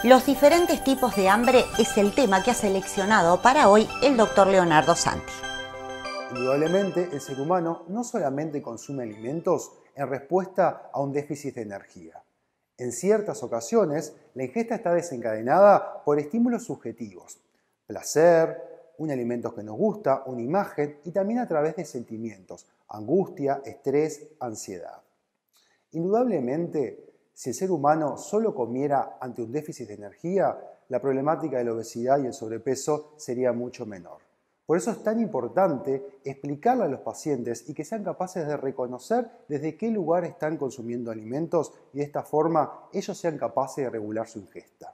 Los diferentes tipos de hambre es el tema que ha seleccionado para hoy el Dr. Leonardo Santi. Indudablemente, el ser humano no solamente consume alimentos en respuesta a un déficit de energía. En ciertas ocasiones, la ingesta está desencadenada por estímulos subjetivos, placer, un alimento que nos gusta, una imagen y también a través de sentimientos, angustia, estrés, ansiedad. Indudablemente, si el ser humano solo comiera ante un déficit de energía, la problemática de la obesidad y el sobrepeso sería mucho menor. Por eso es tan importante explicarle a los pacientes y que sean capaces de reconocer desde qué lugar están consumiendo alimentos y de esta forma ellos sean capaces de regular su ingesta.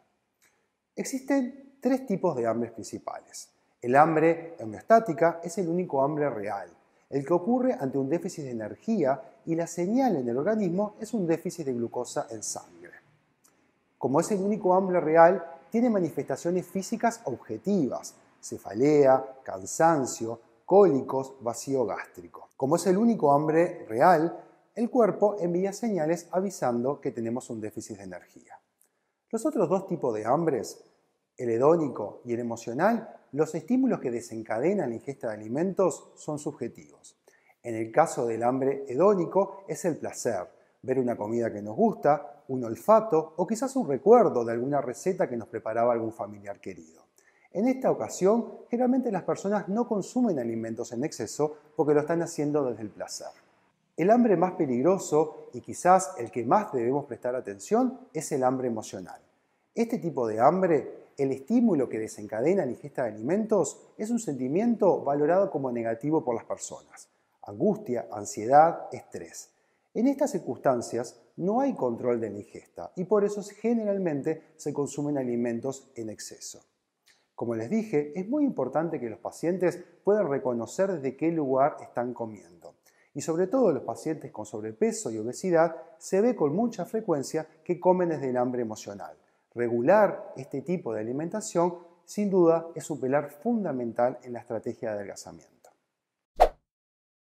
Existen tres tipos de hambres principales. El hambre homeostática es el único hambre real, el que ocurre ante un déficit de energía y la señal en el organismo es un déficit de glucosa en sangre. Como es el único hambre real, tiene manifestaciones físicas objetivas, cefalea, cansancio, cólicos, vacío gástrico. Como es el único hambre real, el cuerpo envía señales avisando que tenemos un déficit de energía. Los otros dos tipos de hambres, el hedónico y el emocional, los estímulos que desencadenan la ingesta de alimentos son subjetivos. En el caso del hambre hedónico es el placer, ver una comida que nos gusta, un olfato o quizás un recuerdo de alguna receta que nos preparaba algún familiar querido. En esta ocasión, generalmente las personas no consumen alimentos en exceso porque lo están haciendo desde el placer. El hambre más peligroso y quizás el que más debemos prestar atención es el hambre emocional. Este tipo de hambre, el estímulo que desencadena la ingesta de alimentos es un sentimiento valorado como negativo por las personas. Angustia, ansiedad, estrés. En estas circunstancias no hay control de la ingesta y por eso generalmente se consumen alimentos en exceso. Como les dije, es muy importante que los pacientes puedan reconocer desde qué lugar están comiendo. Y sobre todo los pacientes con sobrepeso y obesidad se ve con mucha frecuencia que comen desde el hambre emocional. Regular este tipo de alimentación sin duda es un pilar fundamental en la estrategia de adelgazamiento.